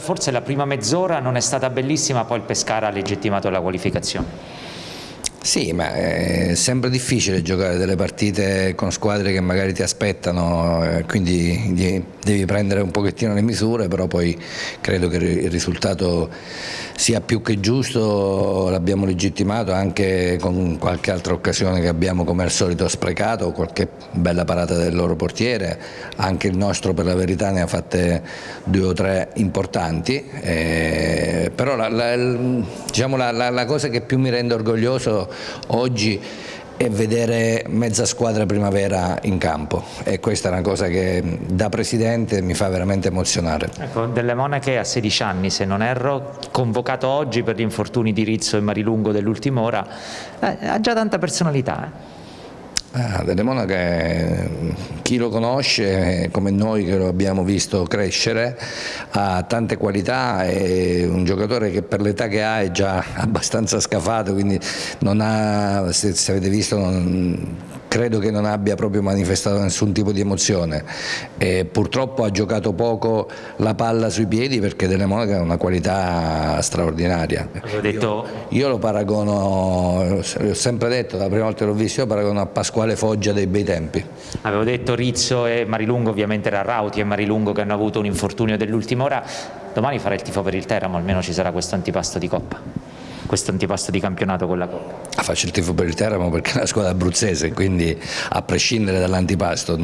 Forse la prima mezz'ora non è stata bellissima, poi il Pescara ha legittimato la qualificazione. Sì, ma è sempre difficile giocare delle partite con squadre che magari ti aspettano, quindi devi prendere un pochettino le misure, però poi credo che il risultato sia più che giusto, l'abbiamo legittimato anche con qualche altra occasione che abbiamo come al solito sprecato, qualche bella parata del loro portiere, anche il nostro per la verità ne ha fatte 2 o 3 importanti, però diciamo la cosa che più mi rende orgoglioso oggi è vedere mezza squadra primavera in campo, e questa è una cosa che da presidente mi fa veramente emozionare. Ecco, Delle Monache a 16 anni, se non erro, convocato oggi per gli infortuni di Rizzo e Marilungo dell'ultima ora, ha già tanta personalità. Delle Monache, chi lo conosce come noi che lo abbiamo visto crescere, ha tante qualità, è un giocatore che per l'età che ha è già abbastanza scafato, quindi non ha, se avete visto, credo che non abbia proprio manifestato nessun tipo di emozione, e purtroppo ha giocato poco la palla sui piedi, perché Delle Monache ha una qualità straordinaria. Io lo paragono, l'ho sempre detto, la prima volta che l'ho visto, io paragono a Pasquale Foggia dei bei tempi. Avevo detto Rizzo e Marilungo, ovviamente era Rauti e Marilungo che hanno avuto un infortunio dell'ultima ora. Domani farà il tifo per il Teramo, almeno ci sarà questo antipasto di Coppa, questo antipasto di campionato con la Coppa. Faccio il tifo per il Teramo perché è una squadra abruzzese, quindi a prescindere dall'antipasto,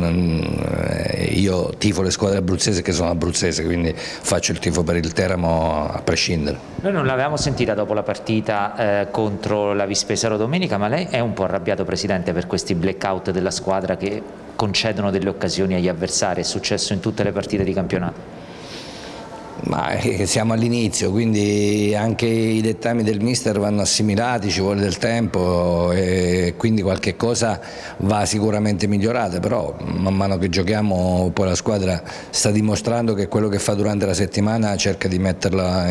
io tifo le squadre abruzzesi che sono abruzzese, quindi faccio il tifo per il Teramo a prescindere. Noi non l'avevamo sentita dopo la partita contro la Vispesaro domenica, ma lei è un po' arrabbiato, Presidente, per questi blackout della squadra che concedono delle occasioni agli avversari? È successo in tutte le partite di campionato. Ma siamo all'inizio, quindi anche i dettami del mister vanno assimilati, ci vuole del tempo, e quindi qualche cosa va sicuramente migliorata, però man mano che giochiamo poi la squadra sta dimostrando che quello che fa durante la settimana cerca di metterla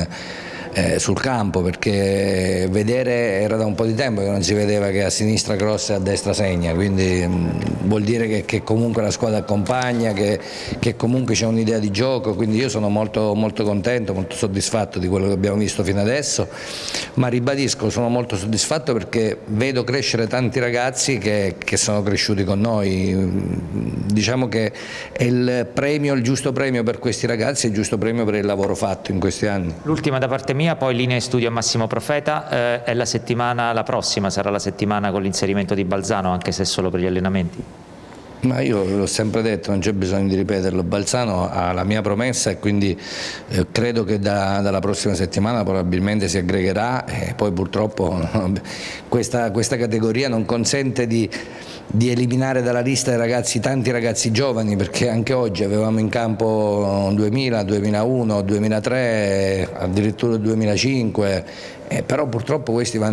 sul campo, perché vedere era da un po' di tempo che non si vedeva che a sinistra cross e a destra segna, quindi vuol dire che comunque la squadra accompagna, che comunque c'è un'idea di gioco, quindi io sono molto contento, molto soddisfatto di quello che abbiamo visto fino adesso, ma ribadisco, sono molto soddisfatto perché vedo crescere tanti ragazzi che sono cresciuti con noi. Diciamo che è il giusto premio per questi ragazzi, è il giusto premio per il lavoro fatto in questi anni. L'ultima da parte mia, poi linea in studio a Massimo Profeta, è la prossima sarà la settimana con l'inserimento di Balzano, anche se solo per gli allenamenti. Ma io l'ho sempre detto, non c'è bisogno di ripeterlo, Balzano ha la mia promessa, e quindi credo che dalla prossima settimana probabilmente si aggregherà, e poi purtroppo questa categoria non consente di eliminare dalla lista dei ragazzi tanti ragazzi giovani, perché anche oggi avevamo in campo 2000, 2001, 2003, addirittura 2005, però purtroppo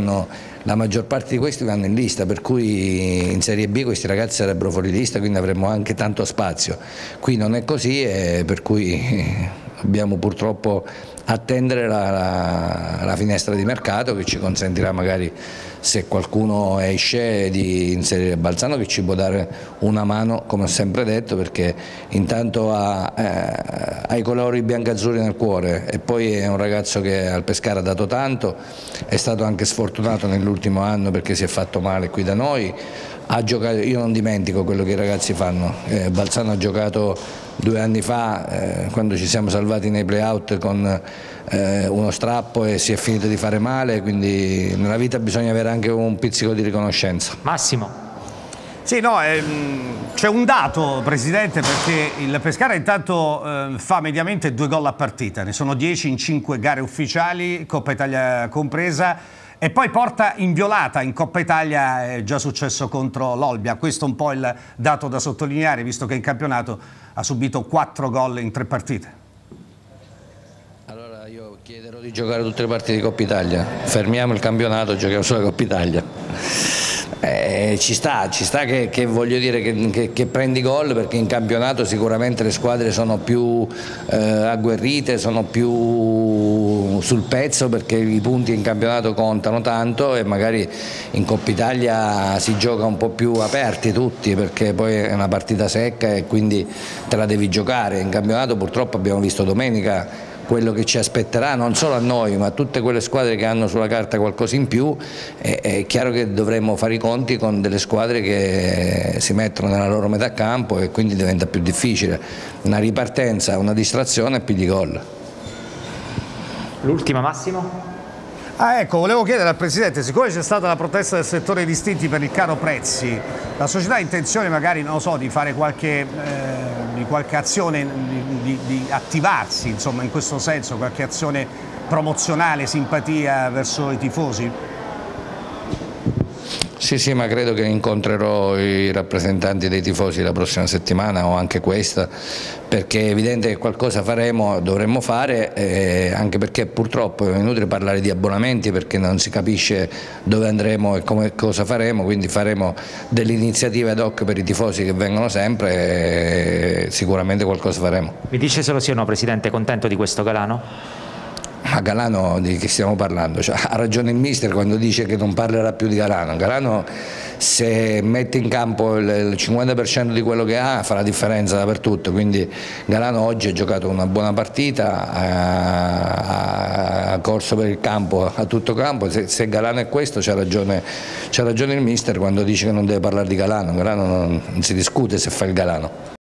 la maggior parte di questi vanno in lista, per cui in Serie B questi ragazzi sarebbero fuori lista, quindi avremmo anche tanto spazio. Qui non è così, e per cui dobbiamo purtroppo attendere la finestra di mercato che ci consentirà magari, se qualcuno esce, di inserire Balzano, che ci può dare una mano, come ho sempre detto, perché intanto ha i colori biancazzurri nel cuore, e poi è un ragazzo che al Pescara ha dato tanto, è stato anche sfortunato nell'ultimo anno perché si è fatto male qui da noi, ha giocato, io non dimentico quello che i ragazzi fanno, Balzano ha giocato 2 anni fa quando ci siamo salvati nei play-out con uno strappo e si è finito di fare male, quindi nella vita bisogna avere anche un pizzico di riconoscenza. Massimo. Sì, no, c'è un dato, Presidente, perché il Pescara intanto fa mediamente 2 gol a partita, ne sono 10 in 5 gare ufficiali, Coppa Italia compresa, e poi porta inviolata in Coppa Italia, è già successo contro l'Olbia. Questo è un po' il dato da sottolineare, visto che in campionato ha subito 4 gol in 3 partite. Allora io chiederò di giocare tutte le partite di Coppa Italia, fermiamo il campionato, giochiamo solo la Coppa Italia. Ci sta che voglio dire che prendi gol, perché in campionato sicuramente le squadre sono più agguerrite, sono più sul pezzo, perché i punti in campionato contano tanto, e magari in Coppa Italia si gioca un po' più aperti tutti, perché poi è una partita secca e quindi te la devi giocare. In campionato purtroppo abbiamo visto domenica quello che ci aspetterà non solo a noi ma a tutte quelle squadre che hanno sulla carta qualcosa in più, è chiaro che dovremo fare i conti con delle squadre che si mettono nella loro metà campo e quindi diventa più difficile. Una ripartenza, una distrazione e più di gol. L'ultima, Massimo? Ecco, volevo chiedere al Presidente, siccome c'è stata la protesta del settore distinti per il caro prezzi, la società ha intenzione magari, non lo so, di fare qualche azione, di attivarsi, insomma, in questo senso, qualche azione promozionale, simpatia verso i tifosi? Sì, ma credo che incontrerò i rappresentanti dei tifosi la prossima settimana o anche questa, perché è evidente che qualcosa dovremmo fare, anche perché purtroppo è inutile parlare di abbonamenti perché non si capisce dove andremo e cosa faremo, quindi faremo delle iniziative ad hoc per i tifosi che vengono sempre e sicuramente qualcosa faremo. Mi dice solo sì o no, Presidente, contento di questo Galano? Ma Galano di che stiamo parlando? Cioè, ha ragione il mister quando dice che non parlerà più di Galano. Galano, se mette in campo il 50% di quello che ha, fa la differenza dappertutto, quindi Galano oggi ha giocato una buona partita, ha corso per il campo, a tutto campo. Se Galano è questo, c'ha ragione il mister quando dice che non deve parlare di Galano. Galano non si discute se fa il Galano.